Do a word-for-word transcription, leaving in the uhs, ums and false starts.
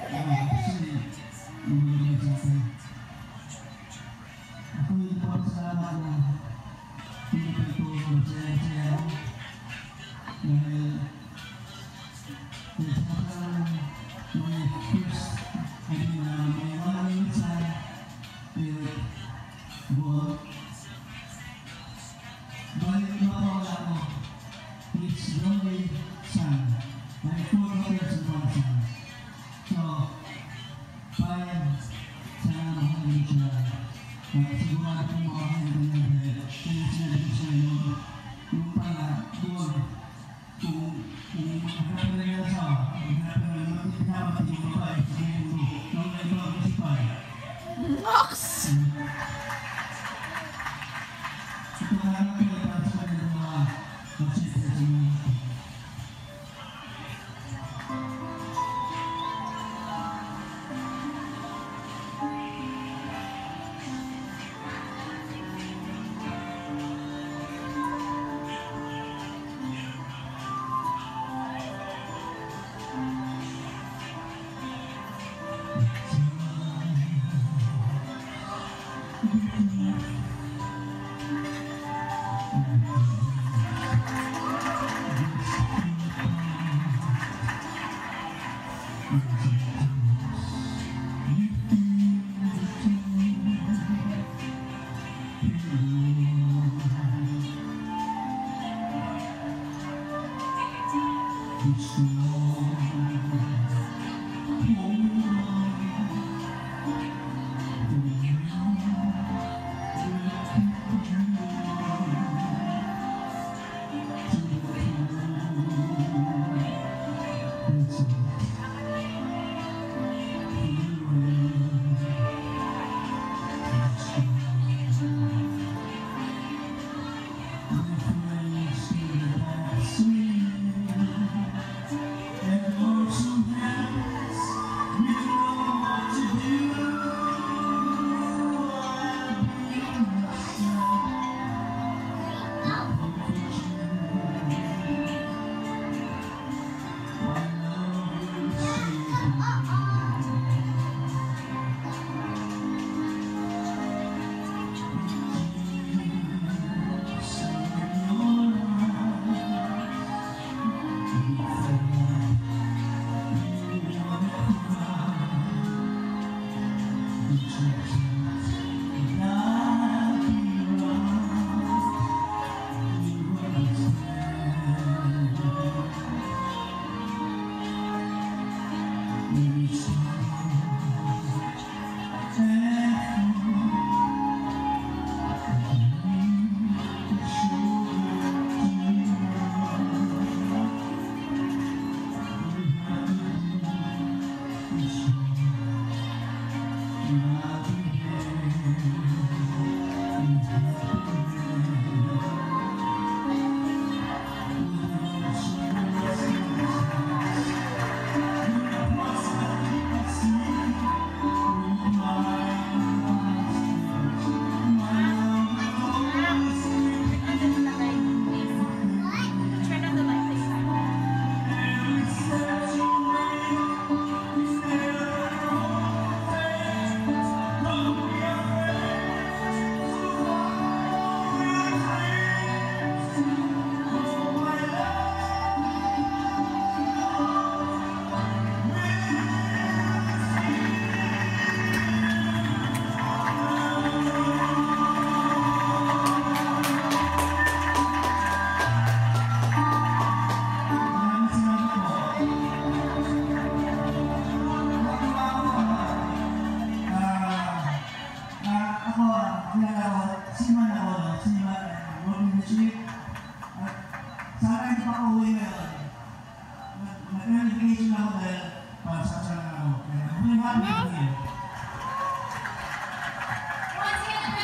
Ah, kasi, hindi sa akin. Ako yung papasalamat na hindi pa ito masaya-saya dahil may parang may first, I mean, uh, may walang minsan with buwan. Balik na ako wala ko. It's the only son. May four daughters and one son. So, five, sana mahalin siya. At sigurado kong makahalin ko niya dahil kung sinabi siya yung yung pala doon kung kung maghanap na yung asawa, maghanap na yung maghanap yung babae sa mundo nung may mga kasipay. Nox! Ito mahanap ko na para sa kanyang mga kasipay sa mga Thank you.